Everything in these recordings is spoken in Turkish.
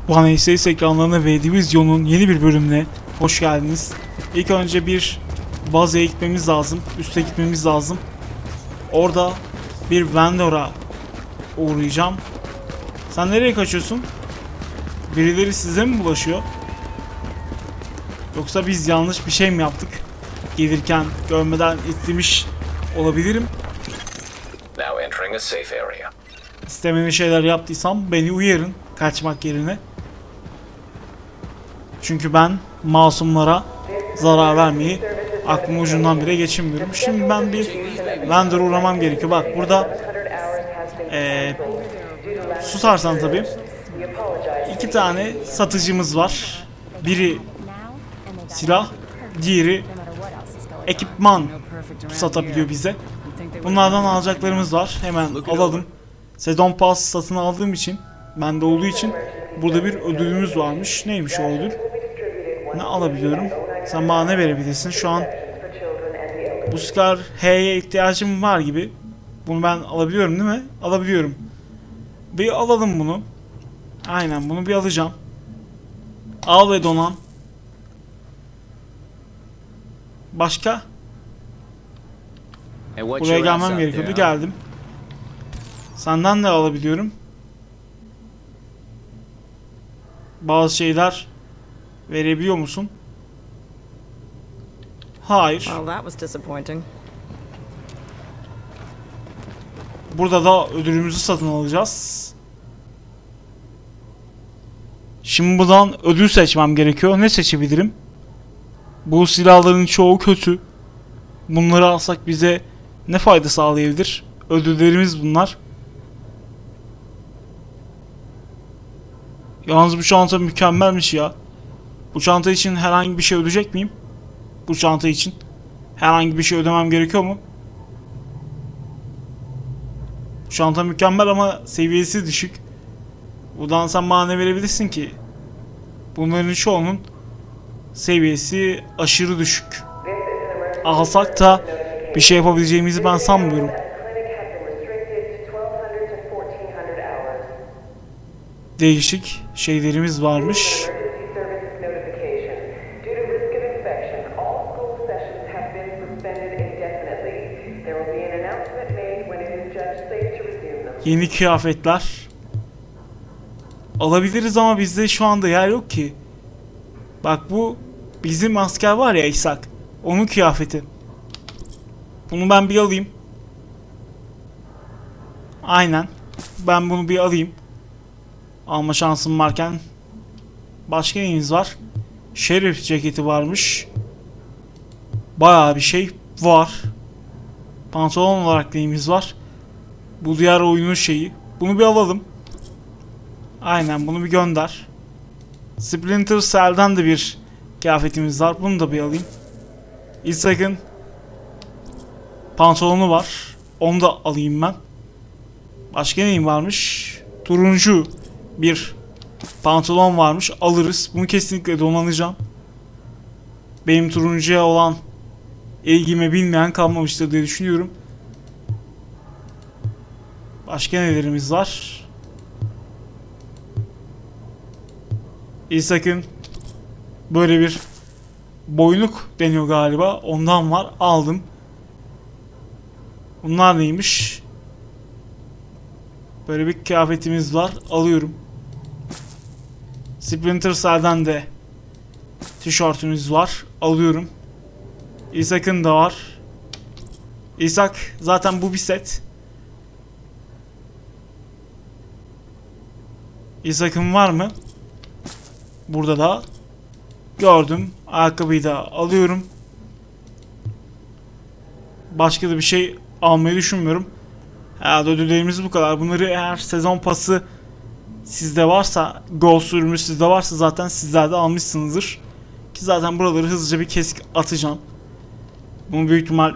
Bana ise ekranlarına ve Division'un yeni bir bölümüne hoş geldiniz. İlk önce bir bazaya gitmemiz lazım. Üste gitmemiz lazım. Orada bir vendor'a uğrayacağım. Sen nereye kaçıyorsun? Birileri size mi bulaşıyor? Yoksa biz yanlış bir şey mi yaptık? Gelirken görmeden ittirmiş olabilirim. İstemediğim şeyler yaptıysam beni uyarın kaçmak yerine. Çünkü ben masumlara zarar vermeyi aklım ucundan bile geçirmiyorum. Şimdi ben bir vendor'a uğramam gerekiyor. Bak burada susarsan tabii iki tane satıcımız var. Biri silah, diğeri ekipman satabiliyor bize. Bunlardan alacaklarımız var. Hemen alalım. Sezon Pass satın aldığım için, bende olduğu için burada bir ödülümüz varmış. Neymiş o ödül? Ne alabiliyorum? Sen bana ne verebilirsin? Şu an bu Scar H'ye ihtiyacım var gibi. Bunu ben alabiliyorum değil mi? Alabiliyorum. Bir alalım bunu. Aynen bunu bir alacağım. Al ve donan. Başka? Buraya gelmem gerekiyordu. Geldim. Senden de alabiliyorum. Bazı şeyler verebiliyor musun? Hayır. Burada da ödülümüzü satın alacağız. Şimdi buradan ödül seçmem gerekiyor. Ne seçebilirim? Bu silahların çoğu kötü. Bunları alsak bize ne fayda sağlayabilir? Ödüllerimiz bunlar. Yalnız bu çanta mükemmelmiş ya. Bu çanta için herhangi bir şey ödeyecek miyim? Bu çanta için herhangi bir şey ödemem gerekiyor mu? Bu çanta mükemmel ama seviyesi düşük. Buradan sen bana ne verebilirsin ki? Bunların çoğunun seviyesi aşırı düşük. Alsak da bir şey yapabileceğimizi ben sanmıyorum. Değişik şeylerimiz varmış. Yeni kıyafetler alabiliriz ama bizde şu anda yer yok ki. Bak bu bizim asker var ya İshak. Onun kıyafeti. Bunu ben bir alayım. Aynen. Ben bunu bir alayım. Alma şansım varken. Başka neyimiz var? Şerif ceketi varmış. Bayağı bir şey var. Pantolon olarak neyimiz var? Bu diğer oyunun şeyi. Bunu bir alalım. Aynen bunu bir gönder. Splinter Cell'den de bir kıyafetimiz var. Bunu da bir alayım. İshak'ın pantolonu var. Onu da alayım ben. Başka neyim varmış? Turuncu bir pantolon varmış. Alırız. Bunu kesinlikle donanacağım. Benim turuncuya olan ilgimi bilmeyen kalmamıştır diye düşünüyorum. Başka nelerimiz var? İshak'ın böyle bir boynuk deniyor galiba. Ondan var. Aldım. Bunlar neymiş? Böyle bir kıyafetimiz var. Alıyorum. Splinter Cell'den de tişörtümüz var. Alıyorum. İshak'ın da var. İshak zaten bu bir set. İshak'ın var mı? Burada da gördüm. Ayakkabıyı da alıyorum. Başka da bir şey almayı düşünmüyorum. Herhalde ödüllerimiz bu kadar. Bunları eğer sezon pası sizde varsa, gol sürümü sizde varsa zaten sizler de almışsınızdır. Ki zaten buraları hızlıca bir kesik atacağım. Bunu büyük ihtimal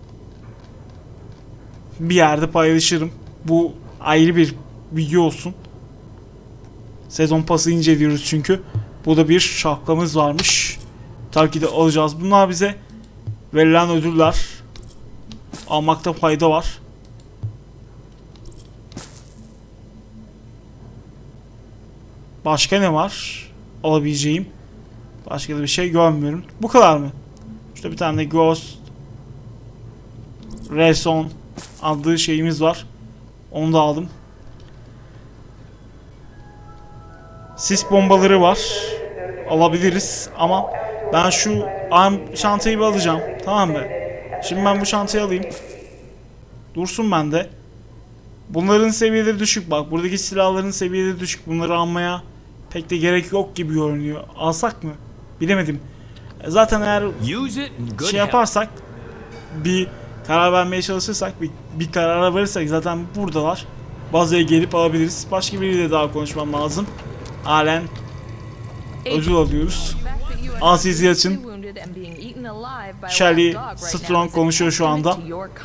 bir yerde paylaşırım. Bu ayrı bir video olsun. Sezon pası inceliyoruz çünkü. Burada bir şapkamız varmış. Tabii ki de alacağız. Bunlar bize verilen ödüller. Almakta fayda var. Başka ne var alabileceğim? Başka da bir şey görmüyorum. Bu kadar mı? İşte bir tane de Ghost Reson adlı şeyimiz var. Onu da aldım. Sis bombaları var. Alabiliriz ama ben şu çantayı bir alacağım. Tamam mı? Şimdi ben bu çantayı alayım. Dursun bende. Bunların seviyeleri düşük bak. Buradaki silahların seviyeleri düşük. Bunları almaya pek de gerek yok gibi görünüyor. Alsak mı? Bilemedim. Zaten eğer şey yaparsak, bir karar vermeye çalışırsak, bir karara varırsak zaten buradalar. Bazaya gelip alabiliriz. Başka biriyle daha konuşmam lazım. Halen ödül alıyoruz. Azizi açın. Shelly Strong konuşuyor şu anda.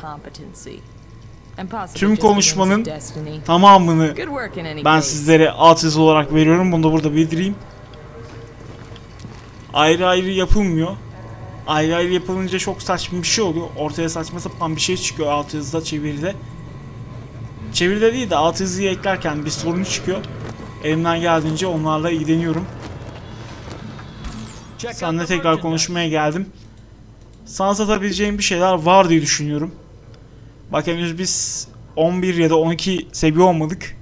Tüm konuşmanın tamamını ben sizlere alt yazı olarak veriyorum. Bunu da burada bildireyim. Ayrı ayrı yapılmıyor. Ayrı ayrı yapılınca çok saçma bir şey oluyor. Ortaya saçma sapan bir şey çıkıyor alt yazıda, çeviride. Çeviride değil de alt yazıyı eklerken bir sorun çıkıyor. Elimden geldiğince onlarla ilgileniyorum. Seninle tekrar konuşmaya geldim. Sana satabileceğim bir şeyler var diye düşünüyorum. Bak henüz biz 11 ya da 12 seviye olmadık.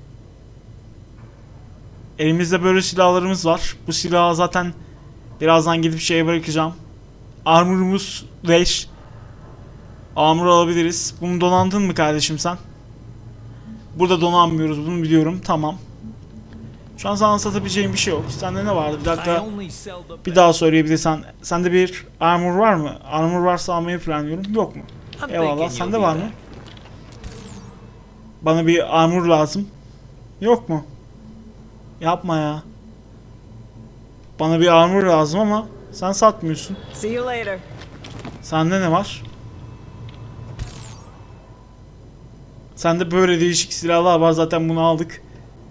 Elimizde böyle silahlarımız var. Bu silahı zaten birazdan gidip şeye bırakacağım. Armor'umuz 5. Armor alabiliriz. Bunu donandın mı kardeşim sen? Burada donanmıyoruz, bunu biliyorum. Tamam. Şu an sana satabileceğim bir şey yok. Sende ne vardı? Bir dakika. Bir daha söyleyebilirsen. Sende bir armor var mı? Armor varsa almayı planlıyorum. Yok mu? Eyvallah. Sende var mı? Bana bir armor lazım. Yok mu? Yapma ya. Bana bir armor lazım ama sen satmıyorsun. Sende ne var? Sende böyle değişik silahlar var. Zaten bunu aldık.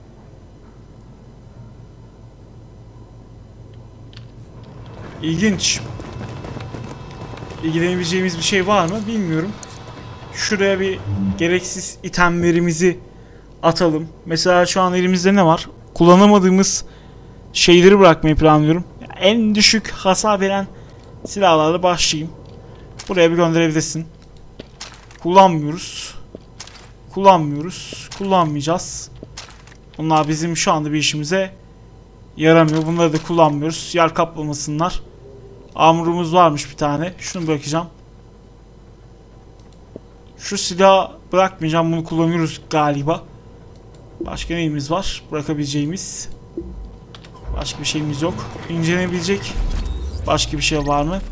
İlginç. İlgilenebileceğimiz bir şey var mı bilmiyorum. Şuraya bir gereksiz itemlerimizi atalım. Mesela şu an elimizde ne var? Kullanamadığımız şeyleri bırakmayı planlıyorum. En düşük hasar veren silahlarla başlayayım. Buraya bir gönderebilirsin. Kullanmıyoruz. Kullanmayacağız. Bunlar bizim şu anda bir işimize yaramıyor. Bunları da kullanmıyoruz. Yer kaplamasınlar. Armorumuz varmış bir tane. Şunu bırakacağım. Şu silahı bırakmayacağım. Bunu kullanıyoruz galiba. Başka neyimiz var? Bırakabileceğimiz. Başka bir şeyimiz yok. İncelenebilecek başka bir şey var mı?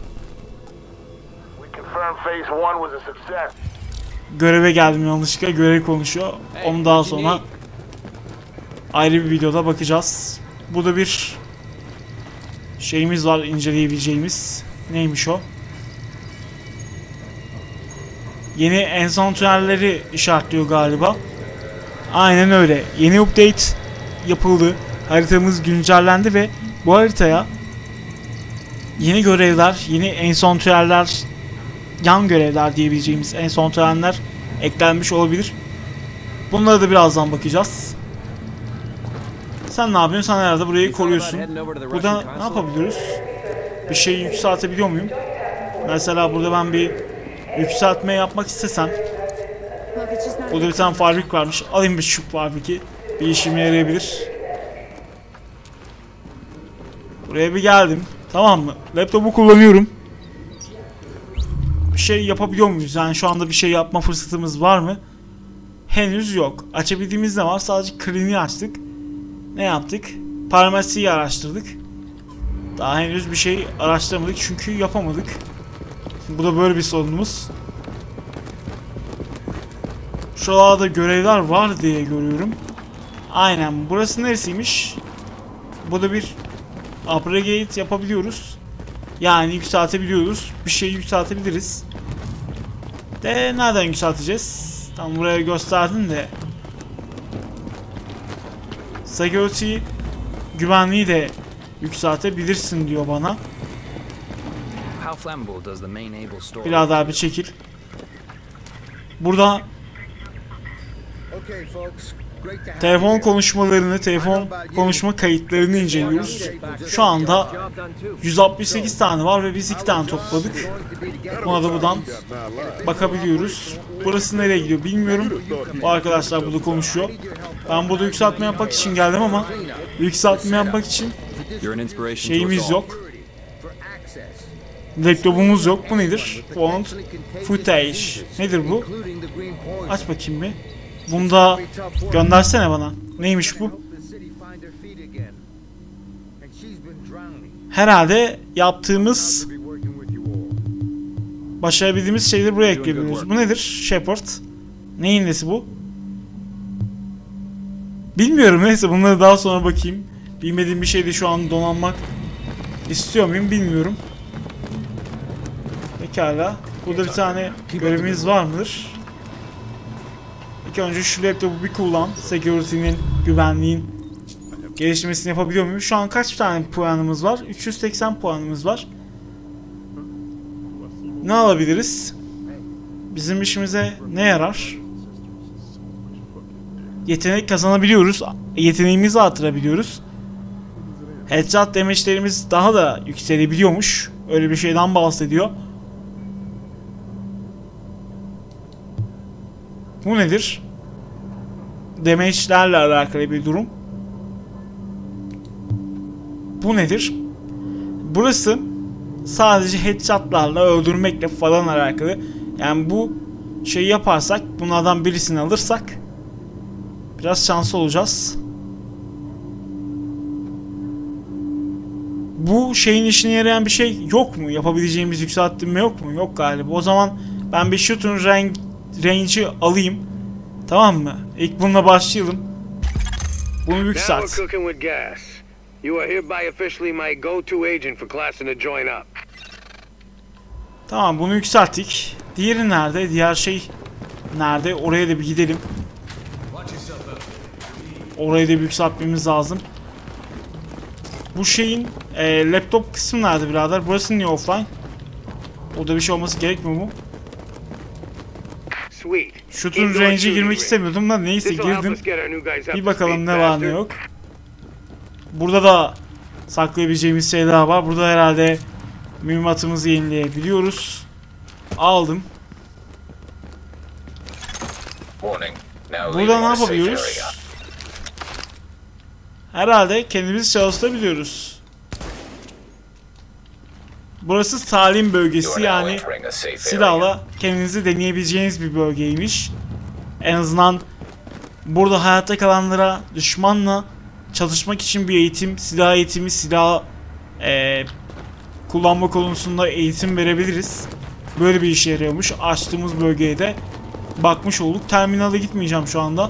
Göreve geldim yanlışlıkla. Görev konuşuyor. Onu daha sonra ayrı bir videoda bakacağız. Burada bir şeyimiz var inceleyebileceğimiz. Neymiş o? Yeni enchantment'leri işaretliyor galiba. Aynen öyle. Yeni update yapıldı. Haritamız güncellendi ve bu haritaya yeni görevler, yeni enchantment'ler, yan görevler diyebileceğimiz enchantment'ler eklenmiş olabilir. Bunlara da birazdan bakacağız. Sen ne yapıyorsun? Sen herhalde burayı koruyorsun. Burada ne yapabiliyoruz? Bir şeyi yükseltebiliyor muyum? Mesela burada ben bir yükseltme yapmak istesem. Burada bir tane fabrik varmış. Alayım bir şu fabriki. Bir işime yarayabilir. Buraya bir geldim. Tamam mı? Laptopu kullanıyorum. Bir şey yapabiliyor muyuz? Yani şu anda bir şey yapma fırsatımız var mı? Henüz yok. Açabildiğimiz ne var? Sadece clean'i açtık. Ne yaptık? Parmasiyi araştırdık. Daha henüz bir şey araştırmadık çünkü yapamadık. Bu da böyle bir sorunumuz. Şuralarda görevler var diye görüyorum. Aynen. Burası neresiymiş? Burada bir upgrade yapabiliyoruz. Yani yükseltebiliyoruz. Bir şeyi yükseltebiliriz. De nereden yükselteceğiz? Tam buraya gösterdin de. Security güvenliği de yükseltebilirsin diyor bana. Biraz daha bir çekil. Burada telefon konuşmalarını, telefon konuşma kayıtlarını inceliyoruz. Şu anda 168 tane var ve biz 2 tane topladık. Buna da buradan bakabiliyoruz. Burası nereye gidiyor bilmiyorum. Bu arkadaşlar burada konuşuyor. Ben burada yükseltme yapmak için geldim ama yükseltme yapmak için şeyimiz yok. Laptopumuz yok. Bu nedir? Font footage. Nedir bu? Aç bakayım bir. Bunu da göndersene bana. Neymiş bu? Herhalde yaptığımız, başarabildiğimiz şeyleri buraya ekleyebiliyoruz. Bu nedir? Shepard. Neyin nesi bu? Bilmiyorum, neyse bunları daha sonra bakayım. Bilmediğim bir şeyde şu an donanmak istiyor muyum bilmiyorum. Pekala. Burada bir tane görevimiz var mıdır? İlk önce şu laptopu bir kullan. Security'nin, güvenliğin geliştirmesini yapabiliyor muyum? Şu an kaç tane puanımız var? 380 puanımız var. Ne alabiliriz? Bizim işimize ne yarar? Yetenek kazanabiliyoruz. Yeteneğimizi artırabiliyoruz. Headshot damage'lerimiz daha da yükselebiliyormuş. Öyle bir şeyden bahsediyor. Bu nedir? Damage'lerle alakalı bir durum. Bu nedir? Burası sadece headshot'larla öldürmekle falan alakalı. Yani bu şeyi yaparsak, bunlardan birisini alırsak biraz şanslı olacağız. Bu şeyin işine yarayan bir şey yok mu? Yapabileceğimiz yükseltme yok mu? Yok galiba. O zaman ben bir shooting range'i alayım. Tamam mı? İlk bununla başlayalım. Bunu yükselt. Tamam, bunu yükselttik. Diğeri nerede? Diğer şey nerede? Oraya da bir gidelim. Orayı da bir yükseltmemiz lazım. Bu şeyin laptop kısmı nerede birader? Burası niye offline? Orada bir şey olması gerekmiyor mu? Shooting range'e girmek istemiyordum da neyse girdim. Bir bakalım ne var ne yok. Burada da saklayabileceğimiz şeyler var. Burada herhalde mühimmatımızı yenileyebiliyoruz. Aldım. Burada ne yapabiliyoruz? Herhalde kendimiz çalıştırabiliyoruz. Burası salim bölgesi, yani silahla kendinizi deneyebileceğiniz bir bölgeymiş. En azından burada hayatta kalanlara düşmanla çalışmak için bir eğitim, silah eğitimi, silah kullanma konusunda eğitim verebiliriz. Böyle bir işe yarıyormuş. Açtığımız bölgeye de bakmış olduk. Terminale gitmeyeceğim şu anda.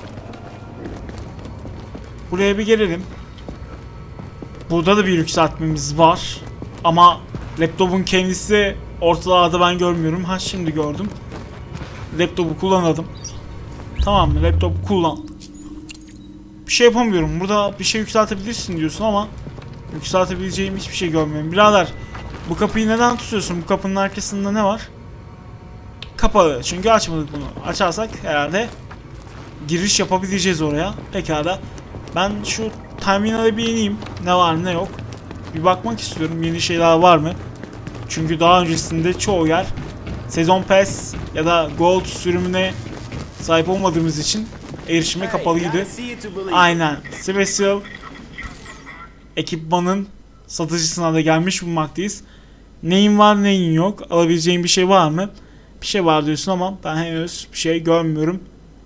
Buraya bir gelelim. Burada da bir yükseltmemiz var. Ama laptopun kendisi ortalarda ben görmüyorum. Ha, şimdi gördüm. Laptopu kullanalım. Tamam mı? Laptopu kullan. Bir şey yapamıyorum. Burada bir şey yükseltebilirsin diyorsun ama yükseltebileceğim hiçbir şey görmüyorum. Birader, bu kapıyı neden tutuyorsun? Bu kapının arkasında ne var? Kapalı. Çünkü açmadık bunu. Açarsak herhalde giriş yapabileceğiz oraya. Pekala. Ben şu terminale bir ineyim. Ne var ne yok. Bir bakmak istiyorum. Yeni şeyler var mı? Çünkü daha öncesinde çoğu yer sezon pass ya da gold sürümüne sahip olmadığımız için erişime kapalıydı. Aynen. Special ekipmanın satıcısına da gelmiş bulunmaktayız. Neyin var neyin yok? Alabileceğim bir şey var mı? Bir şey var diyorsun ama ben henüz bir şey görmüyorum.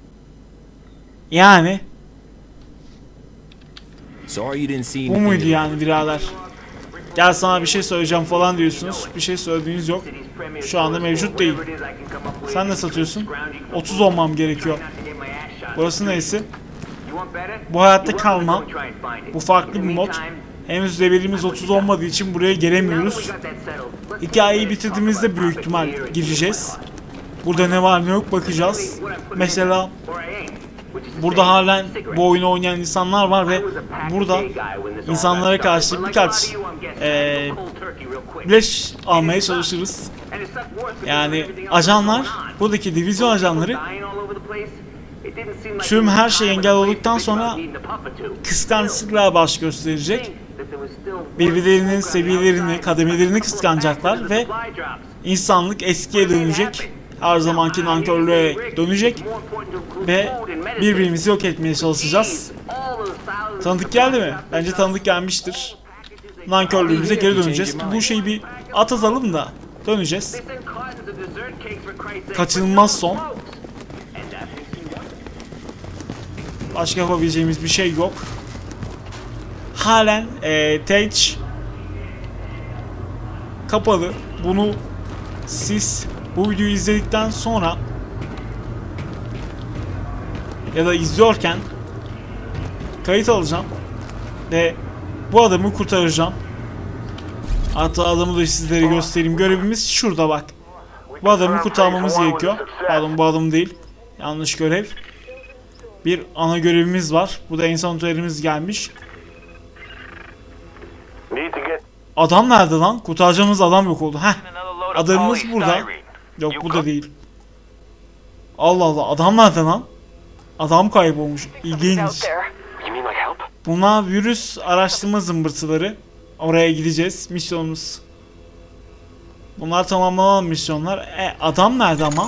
Yani bu muydu yani birader? Gel sana bir şey söyleyeceğim falan diyorsunuz. Bir şey söylediğiniz yok. Şu anda mevcut değil. Sen ne satıyorsun? 30 olmam gerekiyor. Burası neyse? Bu hayatta kalma. Bu farklı bir mod. Henüz levelimiz 30 olmadığı için buraya gelemiyoruz. Hikayeyi bitirdiğimizde büyük ihtimal gireceğiz. Burada ne var ne yok bakacağız. Mesela burada halen bu oyunu oynayan insanlar var ve burada insanlara karşı birkaç leş almaya çalışırız. Yani ajanlar, buradaki divizyon ajanları tüm her şey engel olduktan sonra kıskançlıkla baş gösterecek. Birbirlerinin seviyelerini, kademelerini kıskanacaklar ve insanlık eskiye dönecek. Her zamanki nankörlüğe dönecek ve birbirimizi yok etmeye çalışacağız. Tanıdık geldi mi? Bence tanıdık gelmiştir. Nankörlüğümüze geri döneceğiz. Bu şeyi bir atalım da döneceğiz. Kaçınılmaz son. Başka yapabileceğimiz bir şey yok. Halen Tage kapalı. Bunu siz bu videoyu izledikten sonra ya da izliyorken kayıt alacağım ve bu adamı kurtaracağım. Hatta adamı da sizlere göstereyim. Görevimiz şurada bak. Bu adamı kurtarmamız gerekiyor. Pardon, bu adam değil. Yanlış görev. Bir ana görevimiz var. Burada insan üzerimiz gelmiş. Adam nerede lan? Kurtaracağımız adam yok oldu. Heh. Adamımız burada. Yok, bu da değil. Allah Allah, adam nerede lan? Adam kaybolmuş. İlginç. Bunlar virüs araştırma zımbırtıları. Oraya gideceğiz. Misyonumuz. Bunlar tamamlanan misyonlar. Adam nerede ama?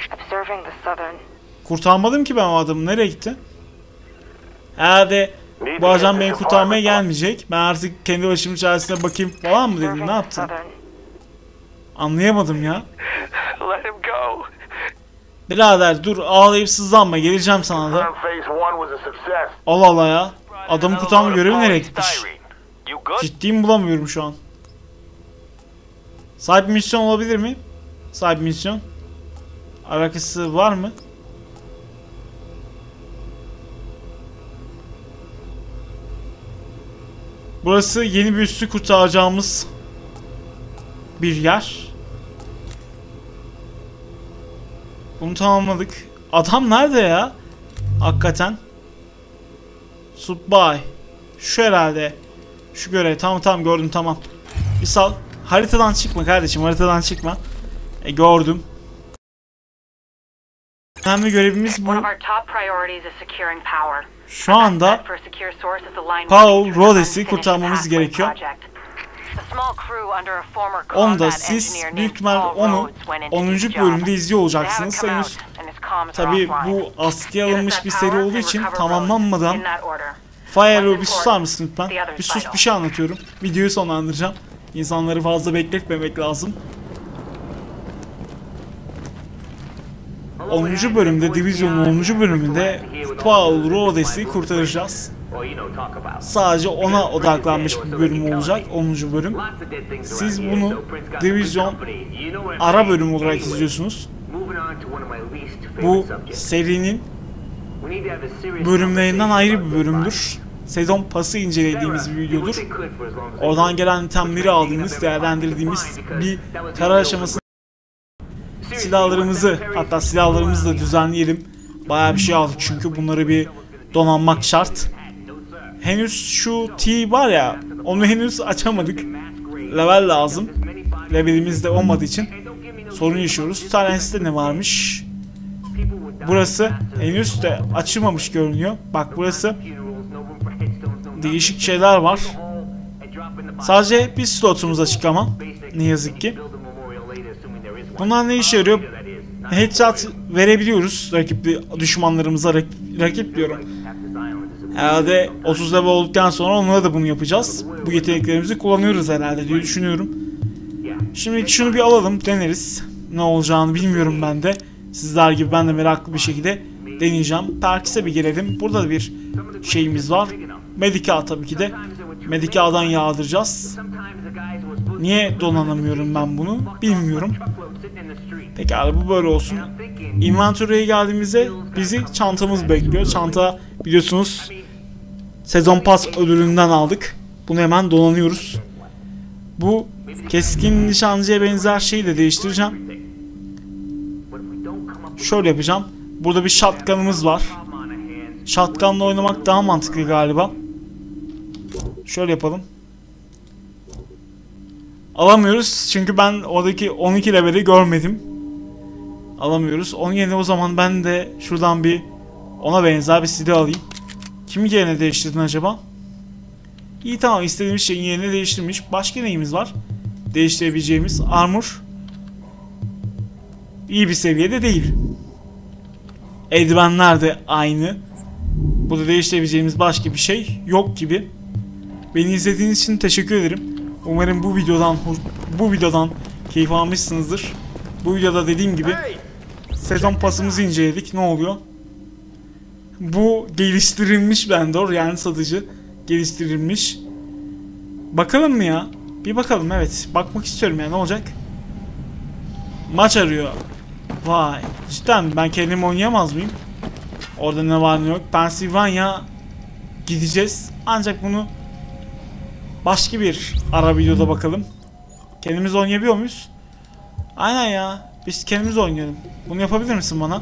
Kurtarmadım ki ben o adamı. Nereye gitti? Herhalde bu ajan beni kurtarmaya gelmeyecek. Ben artık kendi başımın çaresine bakayım falan mı dedi? Ne yaptı? Anlayamadım ya. Birader dur, ağlayıp sızlanma, geleceğim sana da. Allah Allah ya. Adamı kurtarma görevi nereye gitmiş? Ciddiyim, bulamıyorum şu an. Sahip misyon olabilir mi? Sahip misyon. Alakası var mı? Burası yeni bir üssü kurtaracağımız bir yer. Bunu tamamladık. Adam nerede ya? Hakikaten. Subay. Şu herhalde. Şu görev. Tamam gördüm, tamam. Bir sal. Haritadan çıkma kardeşim, haritadan çıkma. Gördüm. Önemli görevimiz bu. Şu anda Paul Rhodes'i kurtarmamız gerekiyor. Onu da siz büyük ihtimal onu 10. bölümde izliyor olacaksınız. Henüz tabi bu askıya alınmış bir seri olduğu için tamamlanmadan. Fire'ı bir susar mısın lütfen? Bir sus, bir şey anlatıyorum. Videoyu sonlandıracağım. İnsanları fazla bekletmemek lazım. 10. bölümde, Division'un 10. bölümünde Paul Rhodes'i kurtaracağız. Sadece ona odaklanmış bir bölüm olacak, 10. bölüm. Siz bunu Division ara bölüm olarak izliyorsunuz. Bu serinin bölümlerinden ayrı bir bölümdür. Sezon pası incelediğimiz bir videodur. Oradan gelen itemleri aldığımız, değerlendirdiğimiz bir karar aşaması. Silahlarımızı, hatta silahlarımızı da düzenleyelim. Bayağı bir şey aldık çünkü bunları bir donanmak şart. Henüz şu T var ya, onu henüz açamadık. Level lazım. Levelimiz de olmadığı için sorun yaşıyoruz. Talents'te ne varmış? Burası henüz de açılmamış görünüyor. Bak burası değişik şeyler var. Sadece bir slotumuz açık ama ne yazık ki. Bunlar ne işe yarıyor? Headshot verebiliyoruz düşmanlarımıza, rakip diyorum. Herhalde 30 level olduktan sonra onlara da bunu yapacağız. Bu yeteneklerimizi kullanıyoruz herhalde diye düşünüyorum. Şimdi şunu bir alalım, deneriz. Ne olacağını bilmiyorum ben de. Sizler gibi ben de meraklı bir şekilde deneyeceğim. Perks'e bir gelelim. Burada da bir şeyimiz var. Medical tabii ki de. Medical'dan yağdıracağız. Niye donanamıyorum ben bunu bilmiyorum. Pekala, bu böyle olsun. Inventory'e geldiğimizde bizi çantamız bekliyor. Çanta biliyorsunuz sezon pas ödülünden aldık. Bunu hemen donanıyoruz. Bu keskin nişancıya benzer şeyi de değiştireceğim. Şöyle yapacağım. Burada bir shotgun'ımız var. Shotgun'la oynamak daha mantıklı galiba. Şöyle yapalım. Alamıyoruz çünkü ben oradaki 12 level'i görmedim. Alamıyoruz. Onun yerine o zaman ben de şuradan bir Ona benzer bir silah alayım. Kimi yerine değiştirdin acaba? İyi, tamam, istediğimiz şeyin yerine değiştirmiş. Başka neyimiz var? Değiştirebileceğimiz armor. İyi bir seviyede değil. Eldivenler de aynı. Burada değiştirebileceğimiz başka bir şey yok gibi. Beni izlediğiniz için teşekkür ederim. Umarım bu videodan keyif almışsınızdır. Bu videoda dediğim gibi sezon pasımızı inceledik. Ne oluyor? Bu geliştirilmiş vendor, yani satıcı geliştirilmiş. Bakalım mı ya? Bir bakalım, evet. Bakmak istiyorum ya, ne olacak? Maç arıyor. Vay. Cidden ben kendim oynayamaz mıyım? Orada ne var ne yok. Pennsylvania gideceğiz. Ancak bunu başka bir ara videoda bakalım. Kendimiz oynayabiliyor muyuz? Aynen ya. Biz kendimiz oynayalım. Bunu yapabilir misin bana?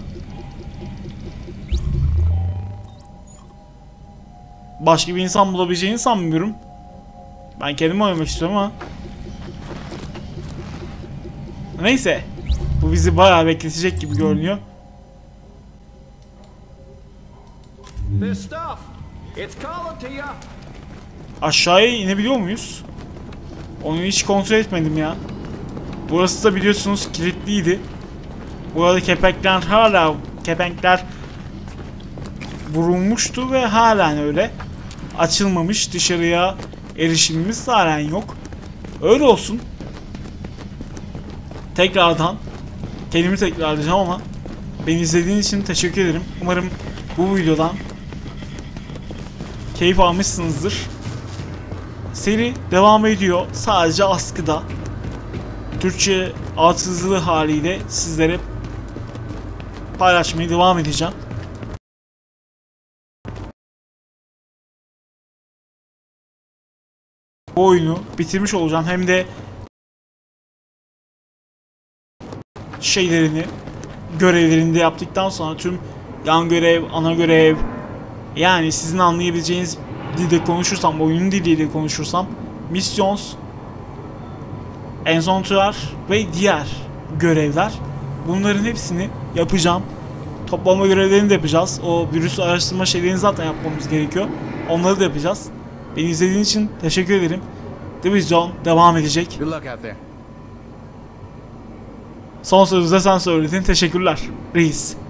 Başka bir insan bulabileceğini sanmıyorum. Ben kendim oynamak istiyorum ama. Neyse. Bu bizi bayağı bekletecek gibi görünüyor. Aşağıya inebiliyor muyuz? Onu hiç kontrol etmedim ya. Burası da biliyorsunuz kilitliydi. Burada kepenkler vurulmuştu ve halen öyle. Açılmamış, dışarıya erişimimiz halen yok. Öyle olsun. Tekrardan kendimi tekrarlayacağım ama beni izlediğiniz için teşekkür ederim. Umarım bu videodan keyif almışsınızdır. Seri devam ediyor. Sadece askıda. Türkçe altyazılı haliyle sizlere paylaşmaya devam edeceğim. Bu oyunu bitirmiş olacağım. Hem de görevlerini de yaptıktan sonra tüm yan görev, ana görev, yani sizin anlayabileceğiniz dilde konuşursam, oyunun diliyle konuşursam, missions, encounter ve diğer görevler, bunların hepsini yapacağım. Toplama görevlerini de yapacağız. O virüs araştırma şeylerini zaten yapmamız gerekiyor. Onları da yapacağız. Beni izlediğiniz için teşekkür ederim. Division devam edecek. Son sözü de sen söyledin. Teşekkürler reis.